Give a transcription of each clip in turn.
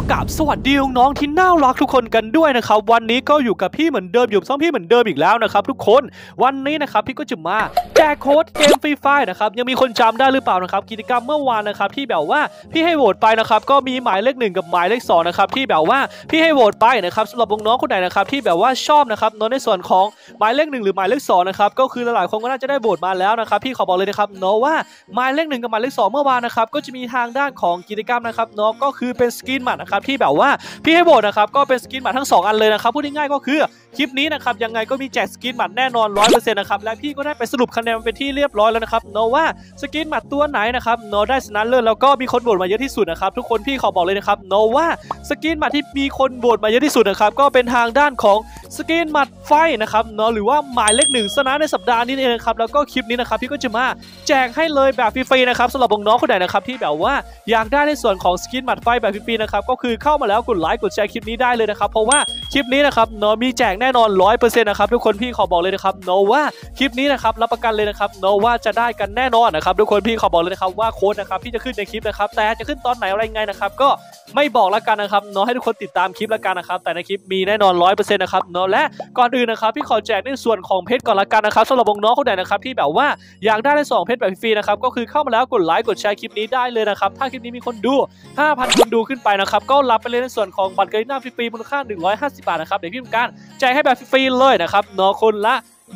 กับสวัสดีน้องที่น่ารักทุกคนกันด้วยนะครับวันนี้ก็อยู่กับพี่เหมือนเดิมอยู่ซ้อมพี่เหมือนเดิมอีกแล้วนะครับทุกคนวันนี้นะครับพี่ก็จะมาแจกโค้ดเกมฟรีไฟนะครับยังมีคนจำได้หรือเปล่านะครับกิจกรรมเมื่อวานนะครับที่แบบว่าพี่ให้โหวตไปนะครับก็มีหมายเลข1กับหมายเลข2นะครับที่แบบว่าพี่ให้โหวตไปนะครับสำหรับน้องคนไหนนะครับที่แบบว่าชอบนะครับในส่วนของหมายเลข1หรือหมายเลข2นะครับก็คือหลายๆคนก็น่าจะได้โหวตมาแล้วนะครับพี่ขอบอกเลยนะครับว่าหมายเลข1กับหมายเลข2เมื่อวานนะครับก็จะมีทางด้านของกิจกรรมนะครับก็คือเป็นสกินหมัดนะครับที่แบบว่าพี่ให้โหวตนะครับก็เป็นสกินหมัดทั้ง2อันเลยนะครับพูดง่ายๆก็คือคลิปนี้นะครับยังไงก็มีแจกสกินหมัดแน่นอน 100% นะครับและพี่ก็ได้ไปสรุปคะแนนเป็นที่เรียบร้อยแล้วนะครับว่าสกินหมัดตัวไหนนะครับได้ชนะเลิศแล้วก็มีคนโหวตมาเยอะที่สุดนะครับทุกคนพี่ขอบอกเลยนะครับว่าสกินหมัดที่มีคนโหวตมาเยอะที่สุดนะครับก็เป็นทางด้านของสกินหมัดไฟนะครับหรือว่าหมายเลข1ชนะในสัปดาห์นี้เองครับแล้วก็คลิปนี้นะครับพี่ก็จะมาแจกให้เลยแบบฟรีๆนะครับสำหรับน้องๆคนไหนนะครับที่แบบว่าอยากได้ในส่วนของสกินหมัดไฟแบบฟรีๆนะครับก็คือเข้ามาแล้วกดไลค์กดแชร์คลิปนี้ได้เลยนะครับเพราะว่าคลิปนี้นะครับมีแจกแน่นอน 100% นะครับทุกคนพี่ขอบอกเลยนะครับว่าคลิปนี้นะครับรับประกันเลยนะครับว่าจะได้กันแน่นอนนะครับทุกคนพี่ขอบอกเลยนะครับว่าโค้ดนะครับพี่จะขึ้นในคลิปนะครับแต่จะขึ้นตอนไหนอะไรไงนะครับก็ไม่บอกแล้วกันนะครับให้ทุกคนติดตามคลิปแล้วกันนะครับแต่ในคลิปมีแน่นอน 100% นะครับและก่อนอื่นนะครับพี่ขอแจกในส่วนของเพชรก่อนละกันนะครับสำหรับน้องๆคนไหนนะครับที่แบบว่าอยากได้ใน2เพชรแบบฟรีนะครับก็คือเข้ามาแล้วกดไลค์กดแชร์คลิปนี้ได้เลยนะครับถ้าคลิปนี้มีคนดู 5,000 คนดูขึ้นไปนะครับก็รับไปเลยในส่วนของบัตรเกมหน้าฟรีๆมูลค่า150 บาทนะครับเดี๋ยวพี่ทำการแจกให้แบบฟรีเลยนะครับคนละ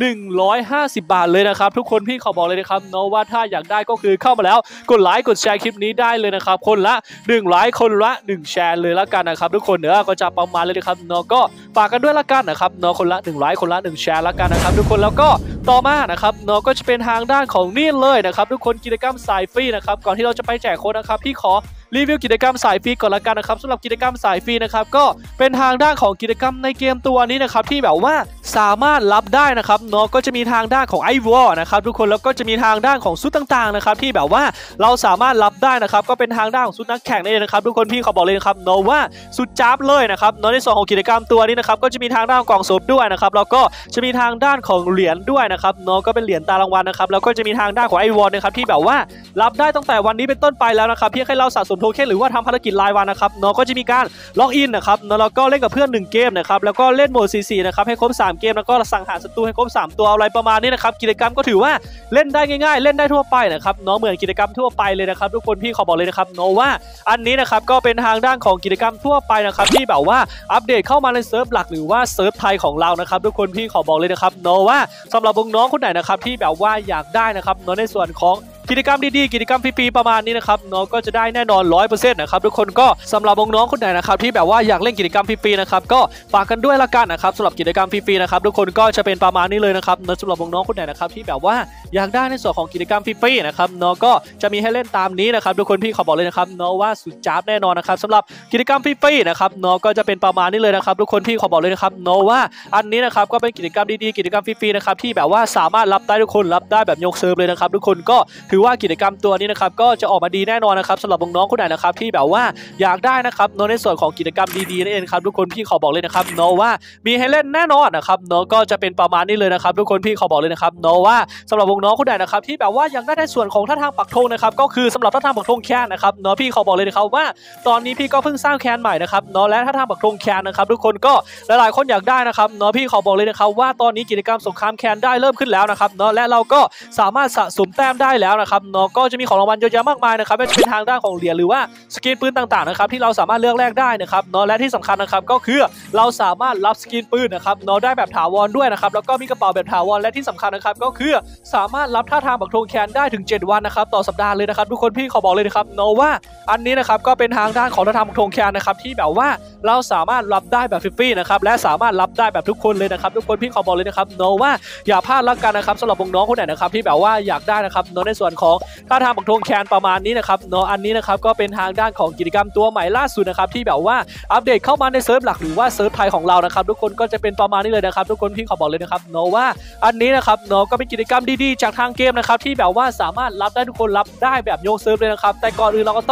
150 บาทเลยนะครับทุกคนพี่ขอบอกเลยนะครับว่าถ้าอยากได้ก็คือเข้ามาแล้วกดไลค์กดแชร์คลิปนี้ได้เลยนะครับคนละ1ไลค์คนละ1แชร์เลยละกันนะครับทุกคนก็จะประมาณเลยนะครับก็ฝากกันด้วยละกันนะครับคนละ1ไลค์คนละ1แชร์ละกันนะครับทุกคนแล้วก็ต่อมานะครับก็จะเป็นทางด้านของนี่เลยนะครับทุกคนกิจกรรมสายฟรีนะครับก่อนที่เราจะไปแจกโค้ดนะครับพี่ขอรีวิวกิจกรรมสายฟรีก่อนละกันนะครับสำหรับกิจกรรมสายฟรีนะครับก็เป็นทางด้านของกิจกรรมในเกมตัวนี้นะครับที่แบบว่าสามารถรับได้นะครับก็จะมีทางด้านของไอวอร์นะครับทุกคนแล้วก็จะมีทางด้านของชุดต่างๆนะครับที่แบบว่าเราสามารถรับได้นะครับก็เป็นทางด้านของชุดนักแข่งนั่นเองนะครับทุกคนพี่เขาบอกเลยนะครับว่าสุดจ้าบเลยนะครับในส่วนของกิจกรรมตัวนี้นะครับก็จะมีทางด้านกล่องศพด้วยนะครับแล้วก็จะมีทางด้านของเหรียญด้วยนะครับก็เป็นเหรียญตารางวัลนะครับแล้วก็จะมีทางด้านของไอวอร์นะครับที่แบบว่ารับได้ตั้งแต่วันนี้เป็นต้นไปแล้วนะครับเพียงแค่เราสะสมโทเค็นหรือว่าทำภารกิจรายวันนะครับก็จะมีการล็อกอินนะครับแล้วก็เล่นกับเพื่อน1เกมนะครับแล้วก็เล่นโหมด 4-4 นะครับให้ครบ3เกมแล้วก็สังหารศัตรูให้ครบ3ตัวอะไรประมาณนี้นะครับกิจกรรมก็ถือว่าเล่นได้ง่ายๆเล่นได้ทั่วไปนะครับเหมือนกิจกรรมทั่วไปเลยนะครับทุกคนพี่ขอบอกเลยนะครับว่าอันนี้นะครับก็เป็นทางด้านของกิจกรรมทั่วไปนะครับที่แบบว่าอัปเดตเข้ามาในเซิร์ฟหลักหรือว่าเซิร์ฟไทยของเรานะครับทุกคนพี่ขอบอกเลยนะครับว่าสำหรับน้องๆคนไหนนะครับที่แบบว่าอยากได้นะครับในส่วนของกิจกรรมดีๆกิจกรรมฟรีๆประมาณนี้นะครับก็จะได้แน่นอน 100% นะครับทุกคนก็สำหรับน้องๆคนไหนนะครับที่แบบว่าอยากเล่นกิจกรรมฟรีๆนะครับก็ฝากกันด้วยละกันนะครับสำหรับกิจกรรมฟรีๆนะครับทุกคนก็จะเป็นประมาณนี้เลยนะครับสำหรับน้องๆคนไหนนะครับที่แบบว่าอยากได้ในส่วนของกิจกรรมฟรีๆนะครับก็จะมีให้เล่นตามนี้นะครับทุกคนพี่ขอบอกเลยนะครับว่าสุดจ้าบแน่นอนนะครับสำหรับกิจกรรมฟรีๆนะครับก็จะเป็นประมาณนี้เลยนะครับทุกคนพี่ขอบอกเลยนะครับว่าอันนี้นะครับก็เป็นกิจกรรมดีๆกิจกรรมฟรีๆนะครับที่แบบว่าสามารถรับได้ทุกคนรับได้แบบยกเซิร์ฟเลยนะครับทุกคนก็ถือว่ากิจกรรมตัวนี้นะครับก็จะออกมาดีแน่นอนนะครับสำหรับน้องๆคนไหนนะครับที่แบบว่าอยากได้นะครับในส่วนของกิจกรรมดีๆนั่นเองครับทุกคนพี่ขอบอกเลยนะครับว่ามีให้เล่นแน่นอนนะครับก็จะเป็นประมาณนี้เลยนะครับทุกคนพี่ขอบอกเลยนะครับว่าสำหรับน้องๆคนไหนนะครับที่แบบว่าอยากได้ในส่วนของท่าทางปักธงนะครับก็คือสำหรับท่าทางปักธงแคนนะครับพี่ขอบอกเลยนะครับว่าตอนนี้พี่ก็เพิ่งสร้างแคนใหม่นะครับและท่าทางปักธงแคนนะครับทุกคนก็หลายๆคนอยากได้นะครับพี่ขอบอกเลยนะครับว่าตอนนี้กิจกรรมสงครามแคนได้เริ่มขึ้นแล้วนะครับและเราก็สามารถสะสมแต้มได้แล้วนะครับก็จะมีของรางวัลเยอะแยะมากมายนะครับไม่ว่าจะเป็นทางด้านของเหรียญหรือว่าสกินปืนต่างๆนะครับที่เราสามารถเลือกแลกได้นะครับและที่สำคัญนะครับก็คือเราสามารถรับสกินปืนนะครับได้แบบถาวรด้วยนะครับแล้วก็มีกระเป๋าแบบถาวรและที่สำคัญนะครับก็คือสามารถรับท่าทางปักธงแคนได้ถึง7วันนะครับต่อสัปดาห์เลยนะครับทุกคนพี่ขอบอกเลยนะครับว่าอันนี้นะครับก็เป็นทางด้านของท่าทางปักธงแคนนะครับที่แบบว่าเราสามารถรับได้แบบฟรีๆนะครับและสามารถรับได้แบบทุกคนเลยนะครับทุกคนพี่ขอบอกเลยนะครับว่าอย่าพลาดละกันนะครับสำหรับน้องๆคนไหนนะครับที่แบบว่าอยากได้นะครับในส่วนของท่าทางปักธงแคนประมาณนี้นะครับอันนี้นะครับก็เป็นทางด้านของกิจกรรมตัวใหม่ล่าสุดนะครับที่แบบว่าอัปเดตเข้ามาในเซิร์ฟหลักหรือว่าเซิร์ฟไทยของเรานะครับทุกคนก็จะเป็นประมาณนี้เลยนะครับทุกคนพี่ขอบอกเลยนะครับว่าอันนี้นะครับก็เป็นกิจกรรมดีๆจากทางเกมนะครับที่แบบว่าสามารถรับได้ทุกคนรับได้แบบโยกเซิร์ฟเลยนะครับแต่ก่อนอื่นเราก็ต้อง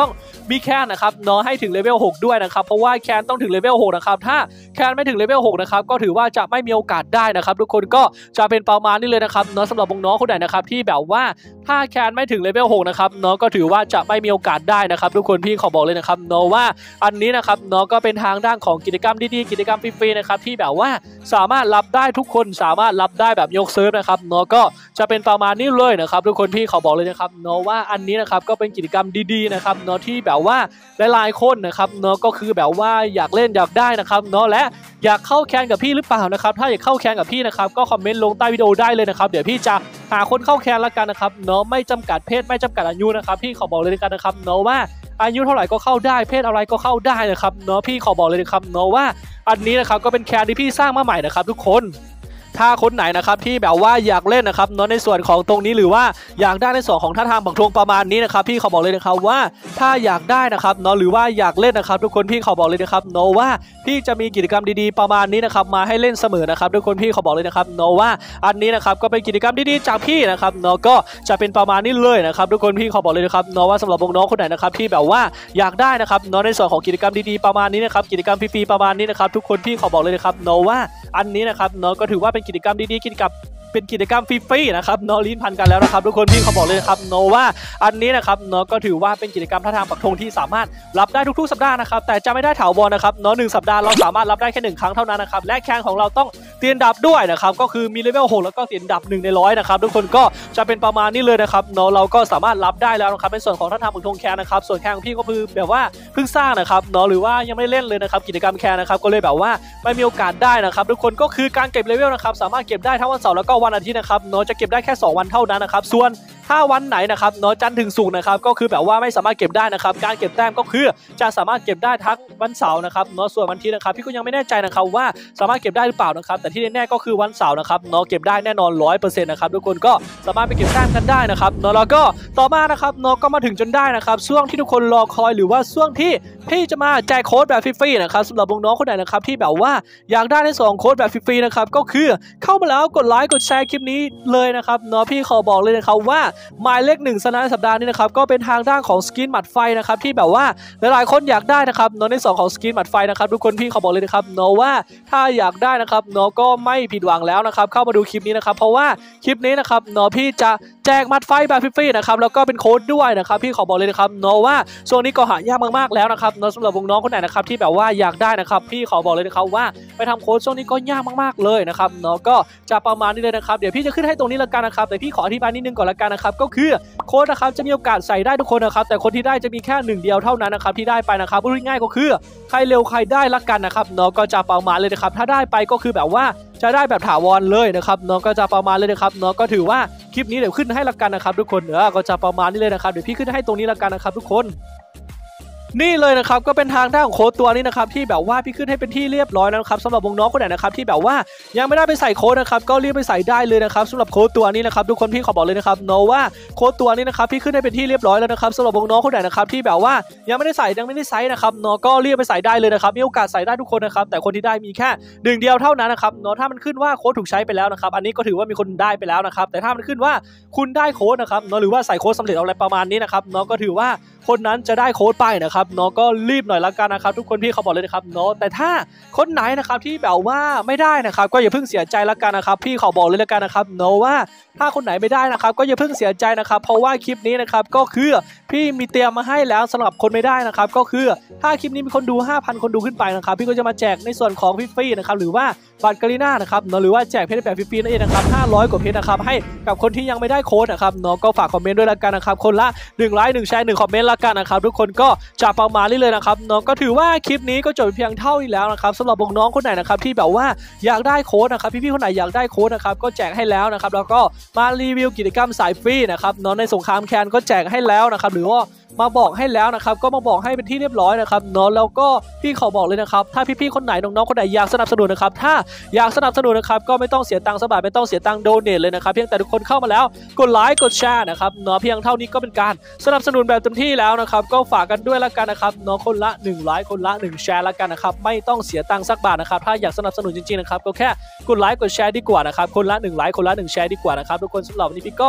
มีแคนนะครับเนาะให้ถึงเลเวล6ด้วยนะครับเพราะว่าแคนต้องถึงเลเวล6นะครับถ้าแคนไม่ถึงเลเวล6นะครับก็ถือว่าจะไม่มีโอกาสได้นะครับทุกคนก็จะเป็นประมาณนี้เลยนะครับเนาะสำหรับน้องๆคนไหนนะครับที่แบบว่าถ้าแคนไม่ถึงเลเวล6นะครับเนาะก็ถือว่าจะไม่มีโอกาสได้นะครับทุกคนพี่ขอบอกเลยนะครับเนาะว่าอันนี้นะครับเนาะก็เป็นทางด้านของกิจกรรมดีๆกิจกรรมฟรีๆนะครับที่แบบว่าสามารถรับได้ทุกคนสามารถรับได้แบบยกเซิร์ฟนะครับเนาะก็จะเป็นประมาณนี้เลยนะครับทุกคนพี่ขอบอกเลยนะครับเนาะว่าอันนี้นะครับก็เป็นกิจกรรมดีๆนะครับเนาะที่แบบว่าหลายๆคนนะครับเนาะก็คือแบบว่าอยากเล่นอยากได้นะครับเนาะและอยากเข้าแคนกับพี่หรือเปล่านะครับถ้าอยากเข้าแคนกับพี่นะครับก็คอมเมนต์ลงใต้วิดีโอได้เลยนะครับเดี๋ยวพี่จะหาคนเข้าแคนละกันนะครับเนาะไม่จำกัดเพศไม่จำกัดอายุนะครับพี่ขอบอกเลยกันนะครับเนาะว่าอายุเท่าไหร่ก็เข้าได้เพศอะไรก็เข้าได้นะครับเนาะพี่ขอบอกเลยนะครับเนาะว่าอันนี้นะครับก็เป็นแคนที่พี่สร้างมาใหม่นะครับทุกคนถ้าคนไหนนะครับที่แบบว่าอยากเล่นนะครับเนาะในส่วนของตรงนี้หรือว่าอยากได้ในส่วนของท่าทางบักทงประมาณนี้นะครับพี่ขอบอกเลยนะครับว่าถ้าอยากได้นะครับเนาะหรือว่าอยากเล่นนะครับทุกคนพี่ขอบอกเลยนะครับเนาะว่าพี่จะมีกิจกรรมดีๆประมาณนี้นะครับมาให้เล่นเสมอนะครับทุกคนพี่ขอบอกเลยนะครับเนาะว่าอันนี้นะครับก็เป็นกิจกรรมดีๆจากพี่นะครับเนาะก็จะเป็นประมาณนี้เลยนะครับทุกคนพี่ขอบอกเลยนะครับเนาะว่าสำหรับน้องๆคนไหนนะครับที่แบบว่าอยากได้นะครับเนาะในส่วนของกิจกรรมดีๆประมาณนี้นะครับกิจกรรมฟรีๆประมาณนี้นะครับทุกคนพี่ขอบอกเลยนะครับเนาะว่าอันนี้นะครับเนาะก็ถือว่าเป็นกิจกรรมดีๆเป็นกิจกรรมฟรีๆนะครับเนาะลิ้นพันกันแล้วนะครับทุกคนพี่เขาบอกเลยนะครับเนาะว่าอันนี้นะครับเนาะก็ถือว่าเป็นกิจกรรมท่าทางปักธงที่สามารถรับได้ทุกๆสัปดาห์นะครับแต่จะไม่ได้ถาวรนะครับเนาะ1สัปดาห์เราสามารถรับได้แค่1ครั้งเท่านั้นนะครับและแคนของเราต้องเตียนดับด้วยนะครับก็คือมีเลเวล6แล้วก็เตียนดับ1ใน100นะครับทุกคนก็จะเป็นประมาณนี้เลยนะครับเนาะเราก็สามารถรับได้แล้วนะครับในส่วนของท่าทางปักธงแคนนะครับส่วนแคนของพี่ก็คือแบบว่าเพิ่งสร้างนะครับเนาะหรือว่ายังไม่เล่นเลยนะครับกิจกรรมแคนนะครับก็เลยแบบว่าไม่มีโอกาสได้นะครับทุกคนก็คือการเก็บเลเวลนะครับสามารถเก็บได้ทั้งวันเสาร์แล้วก็วันอาทิตย์นะครับเนาะจะเก็บได้แค่2วันเท่านั้นนะครับส่วนถ้าวันไหนนะครับเนาะจันทร์ถึงศุกร์นะครับก็คือแบบว่าไม่สามารถเก็บได้นะครับการเก็บแต้มก็คือจะสามารถเก็บได้ทั้งวันเสาร์นะครับเนาะส่วนวันอาทิตย์นะครับพี่ก็ยังไม่แน่ใจนะครับว่าสามารถเก็บได้หรือเปล่านะครับแต่ที่แน่ๆก็คือวันเสาร์นะครับเนาะเก็บได้แน่นอน 100% นะครับทุกคนก็สามารถไปเก็บแต้มกันได้นะครับเนาะแล้วก็ต่อมานะครับเนาะก็มาถึงจนได้นะครับช่วงที่ทุกคนรอคอยหรือว่าช่วงที่พี่จะมาแจกโค้ดแบบฟรีๆนะครับสำหรับน้องๆคนไหนนะครับที่แบบว่าอยากได้ใน2โค้ดแบบฟรีๆนะครับก็คือเข้ามาแล้วกดไลค์กดแชร์คลิปนี้เลยนะครับเนาะพี่ขอบอกเลยนะครับว่าหมายเลข1สนะสัปดาห์นี้นะครับก็เป็นทางด้านของสกินหมัดไฟนะครับที่แบบว่าหลายๆคนอยากได้นะครับเนาะใน2ของสกินหมัดไฟนะครับทุกคนพี่ขอบอกเลยนะครับเนาะว่าถ้าอยากได้นะครับเนาะก็ไม่ผิดหวังแล้วนะครับเข้ามาดูคลิปนี้นะครับเพราะว่าคลิปนี้นะครับเนาะพี่จะแจกหมัดไฟแบบฟรีๆนะครับแล้วก็เป็นโค้ดด้วยนะครับพี่ขอบอกเลยนะครับเนาะว่าช่วงนี้ก็หายากมากๆแล้วนะครับเนาะสำหรับน้องคนไหนนะครับที่แบบว่าอยากได้นะครับพี่ขอบอกเลยนะครับว่าไปทำโค้ดช่วงนี้ก็ยากมากๆเลยนะครับเนาะก็จะประมาณนี้เลยนะครับเดี๋ยวพี่จะขึ้นให้ตรงนี้ละกันนะครับแต่พี่ขออธิบายนิดนึงก่อนละกันนะครับก็คือโค้ดนะครับจะมีโอกาสใส่ได้ทุกคนนะครับแต่คนที่ได้จะมีแค่1เดียวเท่านั้นนะครับที่ได้ไปนะครับพูดง่ายๆก็คือใครเร็วใครได้ละกันนะครับเนาะก็จะประมาณเลยนะครับถ้าได้ไปก็คือแบบว่าจะได้แบบถาวรเลยนะครับเนาะก็จะประมาณเลยนะครับเนาะก็ถือว่าคลิปนี้เดี๋ยวขึ้นให้ละกันนะครับทุกคนก็จะประมาณนี้เลยนะครับเดี๋ยวพี่ขึ้นให้ตรงนี้ละกันนะครับทุกคนนี่เลยนะครับก็เป็นทางด้านของโค้ดตัวนี้นะครับที่แบบว่าพี่ขึ้นให้เป็นที่เรียบร้อยแล้วนะครับสำหรับน้องคนไหนนะครับที่แบบว่ายังไม่ได้ไปใส่โค้ดนะครับก็รีบไปใส่ได้เลยนะครับสำหรับโค้ดตัวนี้นะครับทุกคนพี่ขอบอกเลยนะครับเนาะว่าโค้ดตัวนี้นะครับพี่ขึ้นให้เป็นที่เรียบร้อยแล้วนะครับสำหรับน้องคนไหนนะครับที่แบบว่ายังไม่ได้ใส่ยังไม่ได้ใส่นะครับเนาะก็รีบไปใส่ได้เลยนะครับมีโอกาสใส่ได้ทุกคนนะครับแต่คนที่ได้มีแค่1เดียวเท่านั้นนะครับเนาะถ้ามันขึ้นว่าโค้ดถูกใช้ไปแล้วนะครับอันนี้ก็ถือว่ามีคนได้ไปแล้วนะครับแต่ถ้ามันขึ้นว่าคุณได้โค้ดนะครับเนาะหรือว่าใส่โค้ดสำเร็จอะไรประมาณนี้นะครับเนาะก็ถือว่าคนนั้นจะได้โค้ดไปนะครับเนาะก็รีบหน่อยละกันนะครับทุกคนพี่เขาบอกเลยนะครับเนาะแต่ถ้าคนไหนนะครับที่แบบว่าไม่ได้นะครับก็อย่าเพิ่งเสียใจละกันนะครับพี่เขาบอกเลยละกันนะครับเนาะว่าถ้าคนไหนไม่ได้นะครับก็อย่าเพิ่งเสียใจนะครับเพราะว่าคลิปนี้นะครับก็คือพี่มีเตรียมมาให้แล้วสำหรับคนไม่ได้นะครับก็คือถ้าคลิปนี้มีคนดู 5,000 คนดูขึ้นไปนะครับพี่ก็จะมาแจกในส่วนของฟรีๆนะครับหรือว่าบัตรกาลิน่านะครับเนาะหรือว่าแจกเพชรแบบฟรีๆนั่นเองนะครับ500 กว่าเพชรนะครับให้กับคนที่ยังไม่ได้โค้ดนะครับเนาะก็ฝากคอมเมนต์ด้วยละกันนะครับคนละ1ไลค์1แชร์1คอมเมนต์ละกันนะครับทุกคนก็จะประมาณนี้เลยนะครับเนาะก็ถือว่าคลิปนี้ก็จบเพียงเท่านี้แล้วนะครับสำหรับน้องคนไหนนะครับที่แบบว่าอยากได้โค้ดนะครับพี่ๆคนไหนอยากได้โค้ดนะครับก็แจกให้แล้วนะครับแล้วก็มารีวิวกิจกรรมสายฟรีนะครับเนาะในสงครามแคนก็แจกให้แล้วนะครับหรือว่ามาบอกให้แล้วนะครับก็มาบอกให้เป็นที่เรียบร้อยนะครับเนาะแล้วก็พี่ขอบอกเลยนะครับถ้าพี่ๆคนไหนน้องๆคนไหนอยากสนับสนุนนะครับถ้าอยากสนับสนุนนะครับก็ไม่ต้องเสียตังค์สักบาทไม่ต้องเสียตังค์โดเนทเลยนะครับเพียงแต่ทุกคนเข้ามาแล้วกดไลค์กดแชร์นะครับเนาะเพียงเท่านี้ก็เป็นการสนับสนุนแบบเต็มที่แล้วนะครับก็ฝากกันด้วยละกันนะครับเนาะคนละ1ไลค์คนละ1แชร์ละกันนะครับไม่ต้องเสียตังค์สักบาทนะครับถ้าอยากสนับสนุนจริงๆนะครับก็แค่กดไลค์กดแชร์ดีกว่านะครับคนละ1ไลค์คนละ1แชร์ดีกว่านะครับทุกคนสำหรับวันนี้พี่ก็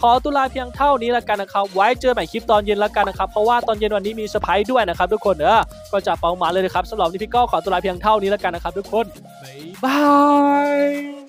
ขอตัวลาเพียงเท่านี้แล้วกันนะครับไว้เจอใหม่คลิปตอนเย็นแล้วกันนะครับเพราะว่าตอนเย็นวันนี้มีเซอร์ไพรส์ด้วยนะครับทุกคนก็จะเป้าหมายเลยนะครับสำหรับวันนี้พี่ก็ขอตัวลาเพียงเท่านี้แล้วกันนะครับทุกคนบ๊ายบาย